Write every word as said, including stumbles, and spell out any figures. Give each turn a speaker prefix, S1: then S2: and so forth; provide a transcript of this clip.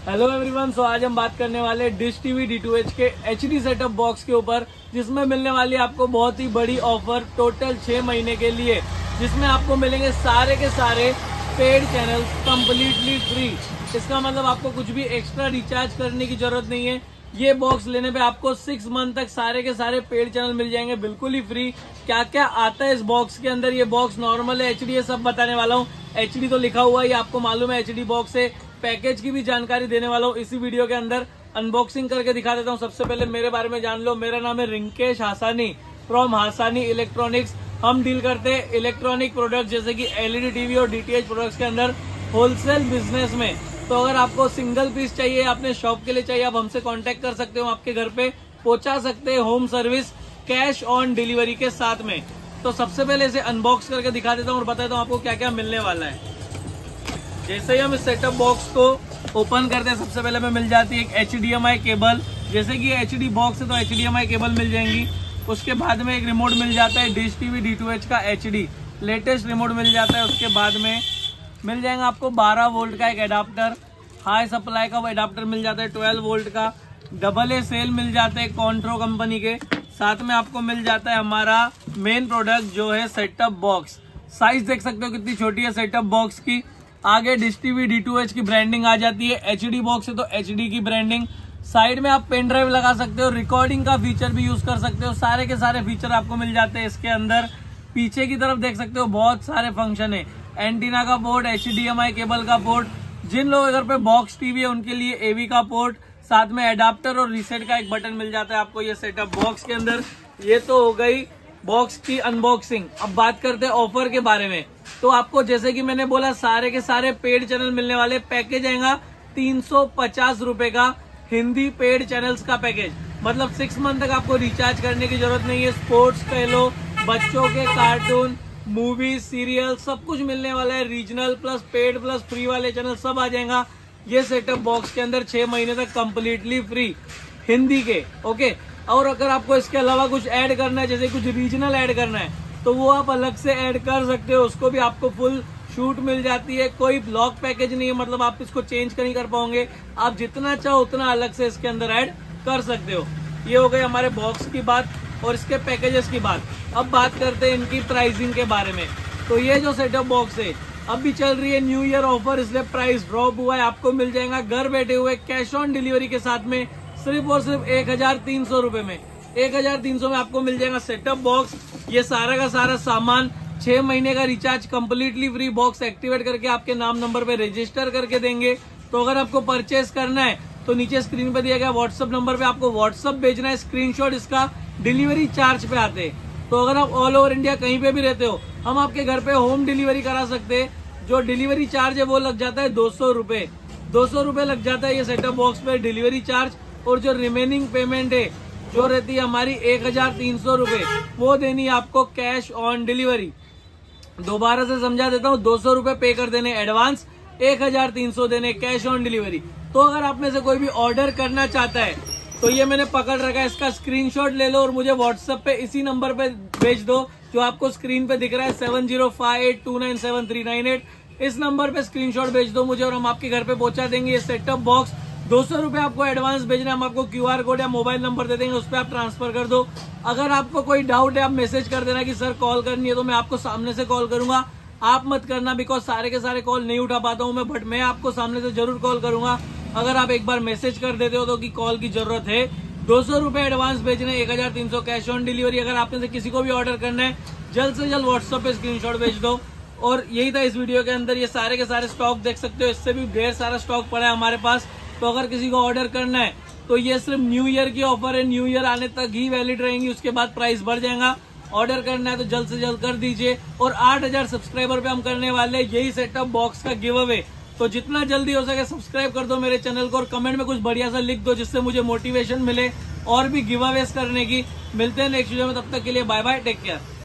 S1: Hello everyone, सो आज हम बात करने वाले dish TV D two H के एच डी सेटअप बॉक्स के ऊपर, जिसमें मिलने वाली आपको बहुत ही बड़ी ऑफर टोटल छह महीने के लिए, जिसमें आपको मिलेंगे सारे के सारे पेड चैनल कंप्लीटली फ्री। इसका मतलब आपको कुछ भी एक्स्ट्रा रिचार्ज करने की जरूरत नहीं है। ये बॉक्स लेने पे आपको सिक्स मंथ तक सारे के सारे पेड चैनल मिल जाएंगे बिल्कुल ही फ्री। क्या क्या आता है इस बॉक्स के अंदर, ये बॉक्स नॉर्मल है, एच डी है, सब बताने वाला हूँ। एच डी तो लिखा हुआ है, आपको मालूम है एच डी बॉक्स है। पैकेज की भी जानकारी देने वाला हूँ इसी वीडियो के अंदर। अनबॉक्सिंग करके दिखा देता हूँ। सबसे पहले मेरे बारे में जान लो। मेरा नाम है रिंकेश हासानी फ्रॉम हासानी इलेक्ट्रॉनिक्स। हम डील करते हैं इलेक्ट्रॉनिक प्रोडक्ट जैसे कि एलईडी टीवी और डीटीएच प्रोडक्ट्स के अंदर होलसेल बिजनेस में। तो अगर आपको सिंगल पीस चाहिए, अपने शॉप के लिए चाहिए, आप हमसे कांटेक्ट कर सकते हो। आपके घर पे पहुंचा सकते हैं, home service, cash on delivery के साथ में। तो सबसे पहले इसे अनबॉक्स करके दिखा देता हूँ और बताता हूँ आपको क्या क्या मिलने वाला है। जैसे ही हम इस सेटअप बॉक्स को ओपन करते हैं, सबसे पहले हमें मिल जाती है एक H D M I cable. जैसे कि एच डी बॉक्स है तो H D M I cable मिल जाएंगी। उसके बाद में एक रिमोट मिल जाता है dish TV D two H का एच डी लेटेस्ट रिमोट मिल जाता है। उसके बाद में मिल जाएगा आपको बारह वोल्ट का एक एडाप्टर, हाई सप्लाई का एडाप्टर मिल जाता है ट्वेल्व वोल्ट का। डबल ए सेल मिल जाते हैं कॉन्ट्रो कंपनी के। साथ में आपको मिल जाता है हमारा मेन प्रोडक्ट जो है सेटअप बॉक्स। साइज देख सकते हो कितनी छोटी है सेटअप बॉक्स की। आगे dish TV D two H की ब्रांडिंग आ जाती है। एचडी बॉक्स है तो एचडी की ब्रांडिंग। साइड में आप पेन ड्राइव लगा सकते हो, रिकॉर्डिंग का फीचर भी यूज कर सकते हो। सारे के सारे फीचर आपको मिल जाते हैं इसके अंदर। पीछे की तरफ देख सकते हो बहुत सारे फंक्शन है। एंटीना का port, H D M I cable का पोर्ट, जिन लोगों के घर पे बॉक्स टीवी है उनके लिए एवी का पोर्ट, साथ में एडाप्टर और रीसेट का एक बटन मिल जाता है आपको ये सेटअप बॉक्स के अंदर। ये तो हो गई बॉक्स की अनबॉक्सिंग। अब बात करते हैं ऑफर के बारे में। तो आपको जैसे कि मैंने बोला सारे के सारे पेड चैनल मिलने वाले। पैकेज आएगा तीन सौ पचास रुपए का, हिंदी पेड चैनल्स का पैकेज। मतलब सिक्स मंथ तक आपको रिचार्ज करने की जरूरत नहीं है। स्पोर्ट्स कह लो, बच्चों के कार्टून, मूवी, सीरियल, सब कुछ मिलने वाला है। Regional plus paid plus free वाले चैनल सब आ जाएगा ये सेटअप बॉक्स के अंदर छह महीने तक कंप्लीटली फ्री हिंदी के। ओके, और अगर आपको इसके अलावा कुछ ऐड करना है, जैसे कुछ रीजनल ऐड करना है, तो वो आप अलग से ऐड कर सकते हो। उसको भी आपको फुल शूट मिल जाती है। कोई ब्लॉक पैकेज नहीं है, मतलब आप इसको चेंज नहीं कर पाओगे। आप जितना चाहो उतना अलग से इसके अंदर ऐड कर सकते हो। ये हो गई हमारे बॉक्स की बात और इसके पैकेजेस की बात। अब बात करते हैं इनकी प्राइसिंग के बारे में। तो ये जो सेटअप बॉक्स है अभी चल रही है न्यू ईयर ऑफर, इसलिए प्राइस ड्रॉप हुआ है। आपको मिल जाएगा घर बैठे हुए कैश ऑन डिलीवरी के साथ में सिर्फ और सिर्फ एक हजार तीन सौ रूपये में। एक हजार तीन सौ में आपको मिल जाएगा सेटअप बॉक्स। ये सारा का सारा सामान, छह महीने का recharge completely free. Box activate करके आपके नाम नंबर पे रजिस्टर करके देंगे। तो अगर आपको परचेस करना है तो नीचे स्क्रीन पे दिया गया व्हाट्सएप नंबर पे आपको व्हाट्सएप भेजना है। स्क्रीनशॉट इसका डिलीवरी चार्ज पे आते हैं। तो अगर आप ऑल ओवर इंडिया कहीं पे भी रहते हो, हम आपके घर पे होम डिलीवरी करा सकते हैं। जो डिलीवरी चार्ज है वो लग जाता है दो सौ रूपये दो सौ रूपये लग जाता है ये सेटअप बॉक्स पे डिलीवरी चार्ज। और जो रिमेनिंग पेमेंट है जो रहती है हमारी एक हजार तीन सौ रूपये, वो देनी है आपको कैश ऑन डिलीवरी। दोबारा से समझा देता हूँ, दो सौ रूपये पे कर देने एडवांस, एक हजार तीन सौ देने कैश ऑन डिलीवरी। तो अगर आप में से कोई भी ऑर्डर करना चाहता है तो ये मैंने पकड़ रखा है, इसका स्क्रीनशॉट ले लो और मुझे व्हाट्सएप पे इसी नंबर पे भेज दो जो आपको स्क्रीन पे दिख रहा है, seven zero five eight two nine seven three nine eight. इस नंबर पे स्क्रीनशॉट भेज दो मुझे और हम आपके घर पे पहुंचा देंगे ये सेटअप बॉक्स। दो सौ रूपये आपको एडवांस भेजना, हम आपको क्यूआर कोड या मोबाइल नंबर दे देंगे, उस पर आप ट्रांसफर कर दो। अगर आपको कोई डाउट है आप मैसेज कर देना कि सर कॉल करनी है, तो मैं आपको सामने से कॉल करूंगा। आप मत करना, बिकॉज सारे के सारे कॉल नहीं उठा पाता हूं मैं, बट मैं आपको सामने से जरूर कॉल करूंगा। अगर आप एक बार मैसेज कर देते हो तो कि कॉल की जरूरत है। दो सौ रूपये एडवांस भेजने, एक हजार तीन सौ कैश ऑन डिलीवरी। अगर आपने से किसी को भी ऑर्डर करना है जल्द से जल्द व्हाट्सएप पे स्क्रीनशॉट भेज दो। और यही था इस वीडियो के अंदर। ये सारे के सारे स्टॉक देख सकते हो, इससे भी ढेर सारा स्टॉक पड़ा है हमारे पास। तो अगर किसी को ऑर्डर करना है तो ये सिर्फ न्यू ईयर की ऑफर है, न्यू ईयर आने तक ही वैलिड रहेंगी, उसके बाद प्राइस बढ़ जाएगा। ऑर्डर करना है तो जल्द से जल्द कर दीजिए। और आठ हजार सब्सक्राइबर पे हम करने वाले यही सेटअप बॉक्स का गिव अवे। तो जितना जल्दी हो सके सब्सक्राइब कर दो मेरे चैनल को और कमेंट में कुछ बढ़िया सा लिख दो जिससे मुझे मोटिवेशन मिले और भी गिव अवेज करने की। मिलते हैं नेक्स्ट वीडियो में, तब तक के लिए बाय बाय, टेक केयर।